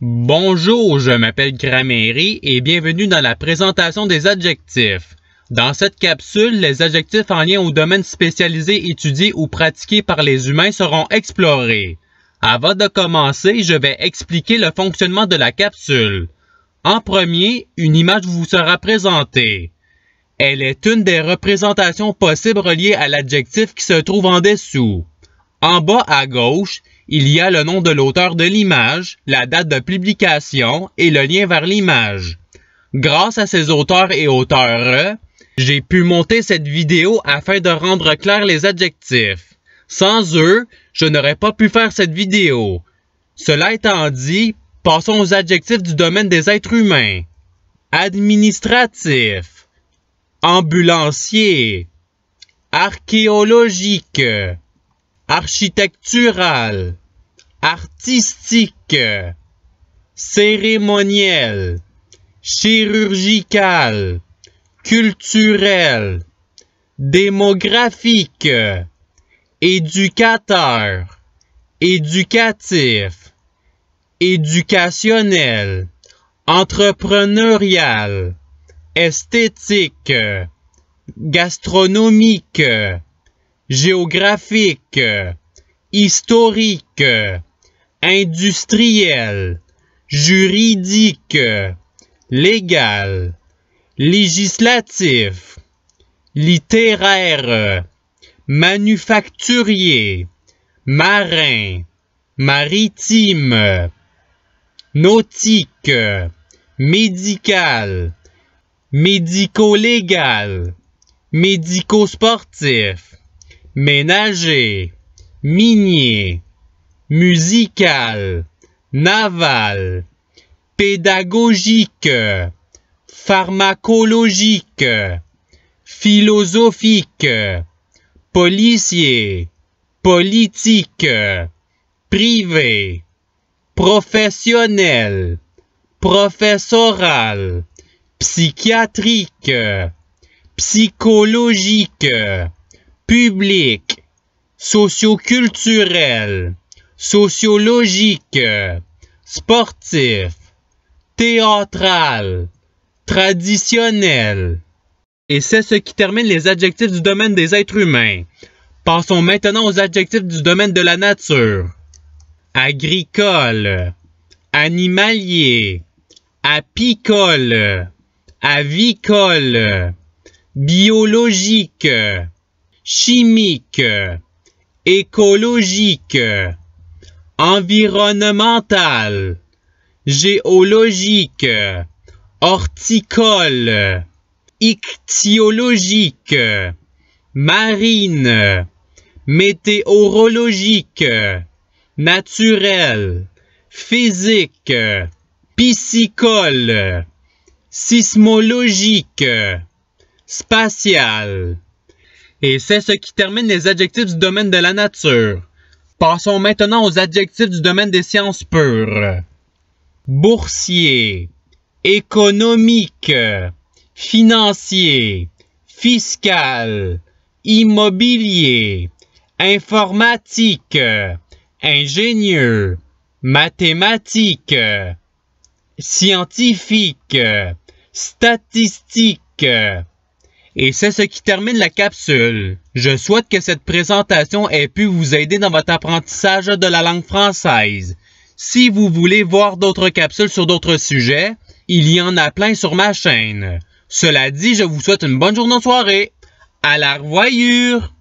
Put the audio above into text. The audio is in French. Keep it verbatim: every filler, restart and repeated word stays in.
Bonjour, je m'appelle Gramairy et bienvenue dans la présentation des adjectifs. Dans cette capsule, les adjectifs en lien au domaine spécialisé étudié ou pratiqué par les humains seront explorés. Avant de commencer, je vais expliquer le fonctionnement de la capsule. En premier, une image vous sera présentée. Elle est une des représentations possibles reliées à l'adjectif qui se trouve en dessous. En bas à gauche, il y a le nom de l'auteur de l'image, la date de publication et le lien vers l'image. Grâce à ces auteurs et auteures, j'ai pu monter cette vidéo afin de rendre clairs les adjectifs. Sans eux, je n'aurais pas pu faire cette vidéo. Cela étant dit, passons aux adjectifs du domaine des êtres humains. Administratif, ambulancier, archéologique, architectural, artistique, cérémoniel, chirurgical, culturel, démographique, éducateur, éducatif, éducationnel, entrepreneurial, esthétique, gastronomique, géographique, historique, industriel, juridique, légal, législatif, littéraire, manufacturier, marin, maritime, nautique, médical, médico-légal, médico-sportif, ménager, minier, musical, naval, pédagogique, pharmacologique, philosophique, policier, politique, privé, professionnel, professoral, psychiatrique, psychologique, public, socioculturel, sociologique, sportif, théâtral, traditionnel. Et c'est ce qui termine les adjectifs du domaine des êtres humains. Passons maintenant aux adjectifs du domaine de la nature. Agricole, animalier, apicole, avicole, biologique, chimique, écologique, environnemental, géologique, horticole, ichtyologique, marine, météorologique, naturel, physique, piscicole, sismologique, spatial. Et c'est ce qui termine les adjectifs du domaine de la nature. Passons maintenant aux adjectifs du domaine des sciences pures. Boursier, économique, financier, fiscal, immobilier, informatique, ingénieux, mathématique, scientifique, statistique. Et c'est ce qui termine la capsule. Je souhaite que cette présentation ait pu vous aider dans votre apprentissage de la langue française. Si vous voulez voir d'autres capsules sur d'autres sujets, il y en a plein sur ma chaîne. Cela dit, je vous souhaite une bonne journée de soirée. À la revoyure!